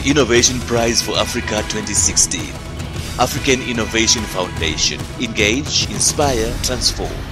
Innovation Prize for Africa 2016. African Innovation Foundation. Engage, inspire, transform.